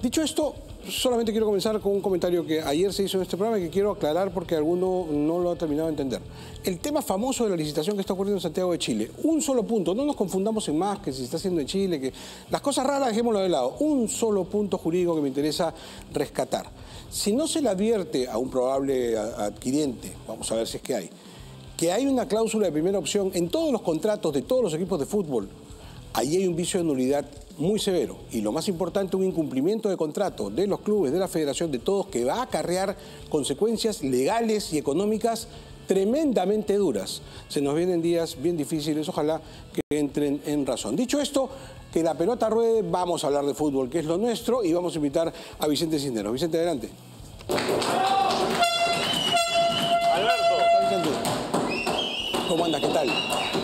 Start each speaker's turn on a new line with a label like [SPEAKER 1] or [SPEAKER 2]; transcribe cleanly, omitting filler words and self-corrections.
[SPEAKER 1] Dicho esto, solamente quiero comenzar con un comentario que ayer se hizo en este programa y que quiero aclarar porque alguno no lo ha terminado de entender. El tema famoso de la licitación que está ocurriendo en Santiago de Chile, un solo punto, no nos confundamos en más que si se está haciendo en Chile, que las cosas raras dejémoslo de lado, un solo punto jurídico que me interesa rescatar. Si no se le advierte a un probable adquiriente, vamos a ver si es que hay una cláusula de primera opción en todos los contratos de todos los equipos de fútbol, ahí hay un vicio de nulidad muy severo y lo más importante, un incumplimiento de contrato de los clubes, de la federación, de todos, que va a acarrear consecuencias legales y económicas tremendamente duras. Se nos vienen días bien difíciles, ojalá que entren en razón. Dicho esto, que la pelota ruede, vamos a hablar de fútbol, que es lo nuestro, y vamos a invitar a Vicente Cisneros. Vicente, adelante.
[SPEAKER 2] Alberto.
[SPEAKER 1] Vicente. ¿Cómo andas? ¿Qué tal?